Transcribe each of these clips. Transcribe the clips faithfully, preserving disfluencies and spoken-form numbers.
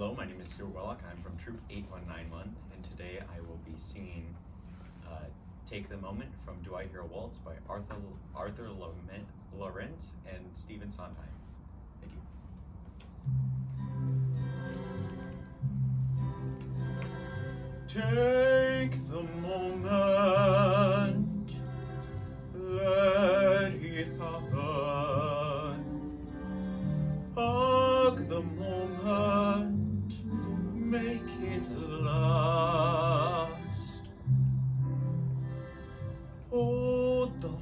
Hello, my name is Stuart Wellock. I'm from Troop eight one nine one, and today I will be singing uh, Take the Moment from Do I Hear a Waltz by Arthur, Arthur Laurent and Stephen Sondheim. Thank you. Take the moment, let it happen. Hug the moment, make it last. Hold the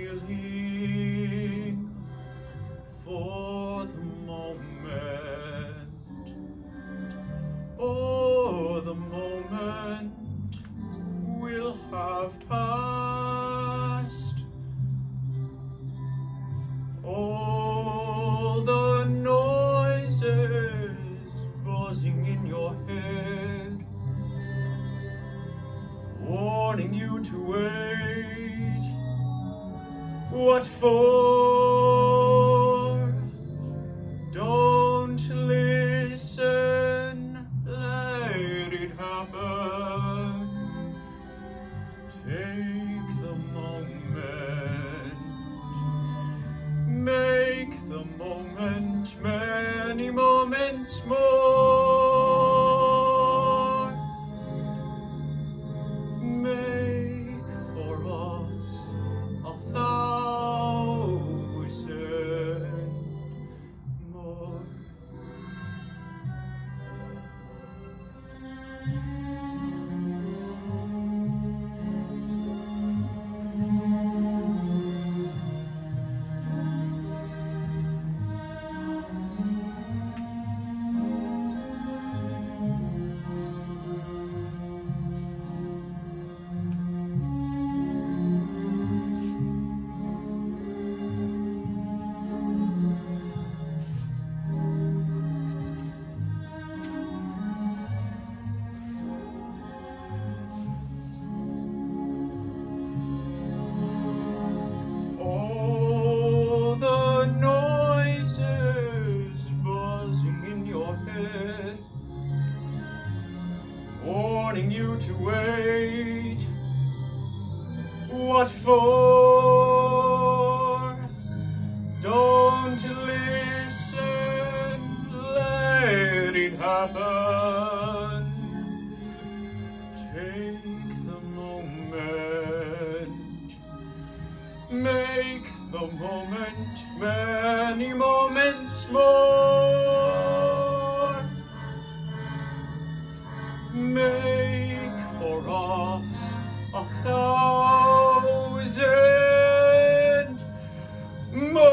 feeling for the moment. Oh, the moment will have passed. Oh, the noises buzzing in your head, warning you to wait. What for? Don't listen, let it happen. Take the moment, make the moment many moments more. Make for us a thousand more. Warning you to wait. What for? Don't listen, let it happen. Take the moment, make the moment many moments more. Make for us a thousand more.